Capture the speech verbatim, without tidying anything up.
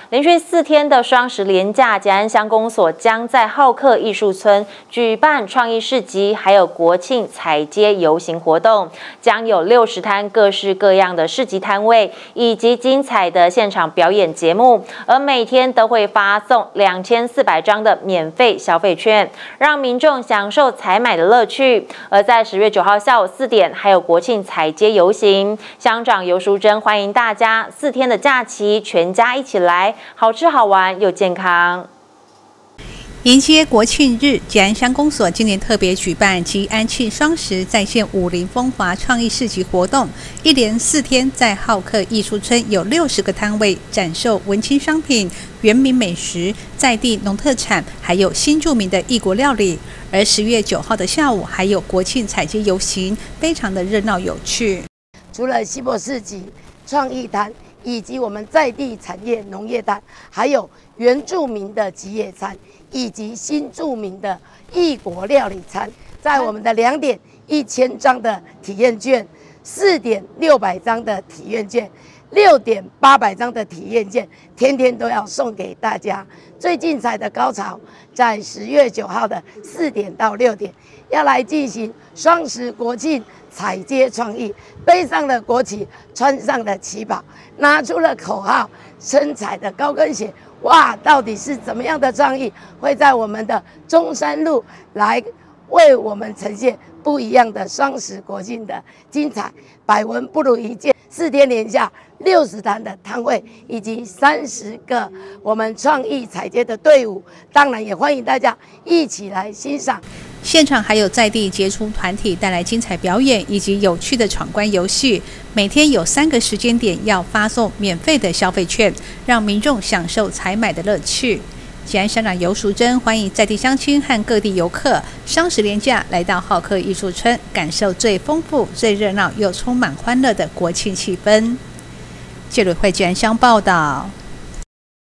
连续四天的双十连假，捷安乡公所将在浩克艺术村举办创意市集，还有国庆踩街游行活动，将有六十摊各式各样的市集摊位，以及精彩的现场表演节目，而每天都会发送两千四百张的免费消费券，让民众享受采买的乐趣。而在十月九号下午四点，还有国庆踩街游行，乡长游淑珍欢迎大家四天的假期，全家一起来，好吃好玩又健康。 迎接国庆日，捷安乡公所今年特别举办及安庆双十在线武林风华创意市集活动，一连四天在浩克艺术村有六十个摊位展售文青商品、原民美食、在地农特产，还有新著名的异国料理。而十月九号的下午还有国庆踩街游行，非常的热闹有趣。 除了西博市集、创意摊，以及我们在地产业农业摊，还有原住民的集野餐，以及新著名的异国料理餐，在我们的两点一千张的体验券，四点六百张的体验券，六点八百张的体验券，天天都要送给大家。最精彩的高潮在十月九号的四点到六点，要来进行双十国庆踩街创意，背上了国旗，穿上了旗袍，拿出了口号，身踩的高跟鞋。哇，到底是怎么样的创意，会在我们的中山路来为我们呈现不一样的双十国庆的精彩？百闻不如一见，四天连假六十摊的摊位，以及三十个我们创意踩街的队伍，当然也欢迎大家一起来欣赏。 现场还有在地杰出团体带来精彩表演以及有趣的闯关游戏，每天有三个时间点要发送免费的消费券，让民众享受采买的乐趣。捷安乡长游淑珍欢迎在地乡亲和各地游客双十连假来到浩克艺术村，感受最丰富、最热闹又充满欢乐的国庆气氛。记者会捷安乡报道。